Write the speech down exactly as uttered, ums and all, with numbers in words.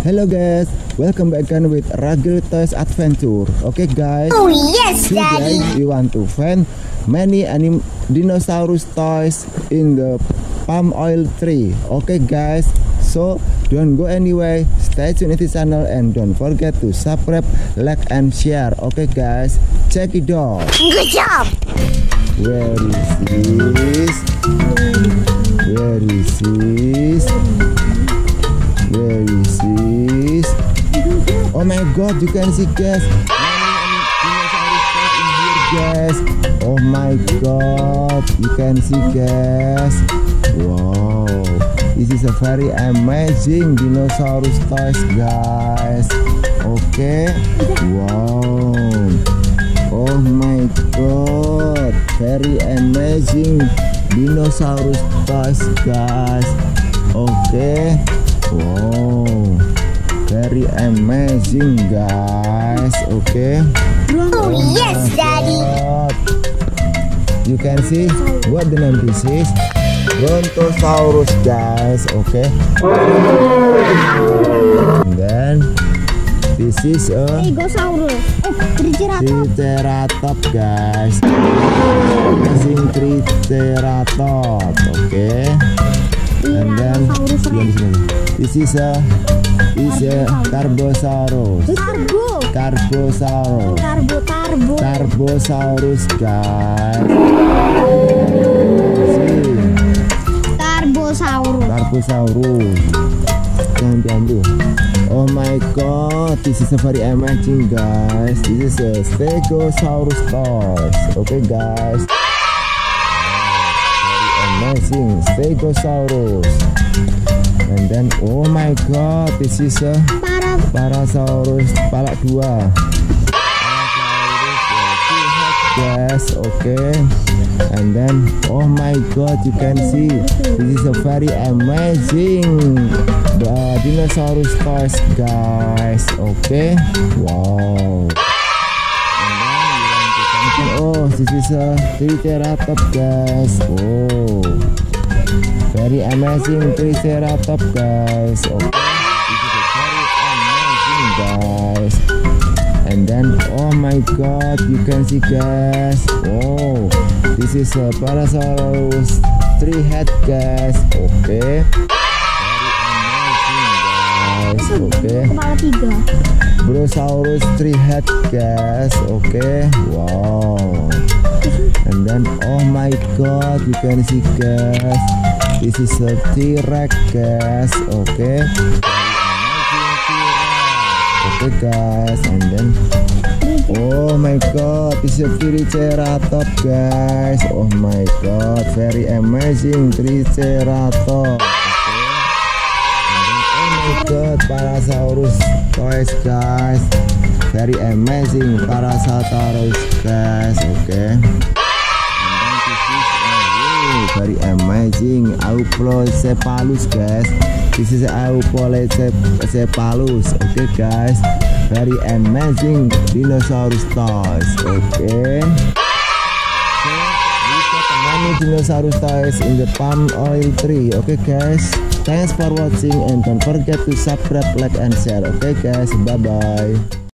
Hello guys, welcome back again with Ragil Toys Adventure. Okay guys, oh yes today daddy, we want to find many anim dinosaurus toys in the palm oil tree. Okay guys, so don't go anywhere, stay tuned in this channel and don't forget to subscribe, like and share. Okay guys, check it out. good job. Where is this? Where is this? Where is this? Oh my god, you can see guys, many dinosaurus toys in here guys. Oh my god, you can see guys. Wow, this is a very amazing dinosaurus toys guys. Okay, wow. Oh my god, very amazing dinosaurus toys guys. Okay, wow, very amazing guys. Okay, Oh yes daddy, god. You can see what the name this is, Brontosaurus guys. Okay, and then this is a Stegosaurus, eh Triceratops, Triceratops guys. Amazing Triceratops. Okay, and then this is a this is a Carbosaurus. Carbo, Carbosaurus. Carbo, Carbo, Carbosaurus guys. Carbosaurus, Carbosaurus. Jangan diambil. Oh my god, this is a very amazing guys. This is a Stegosaurus toys. Okay guys, very amazing Stegosaurus. And then oh my god, this is a Para, Parasaurus palak dua. Yes, okay. And then oh my god, you can see this is a very amazing uh, dinosaurus toys guys. Okay, wow. And then we want to come- oh, this is a Triceratops guys. Oh, very amazing Triceratops guys. Okay, this is a very amazing guys. And then oh my god, you can see guys. Oh, this is a Parasaurus three head guys. Okay, very amazing guys. Okay, kepala tiga, Brosaurus three head guys. Okay, wow. And then oh my god, you can see guys, this is a T-Rex guys. Okay, okay guys. And then oh my god, this is a Triceratops guys. Oh my god, very amazing Triceratops. Okay. And then, oh my god, Parasaurus toys guys, very amazing Parasaurus guys. Okay, and then this is oh, very amazing Auplocephalus guys. This is Auplocephalus. Okay guys, very amazing dinosaurus toys. Okay, so we got many dinosaurus toys in the palm oil tree. Okay guys, thanks for watching and don't forget to subscribe, like and share. Okay guys, bye bye.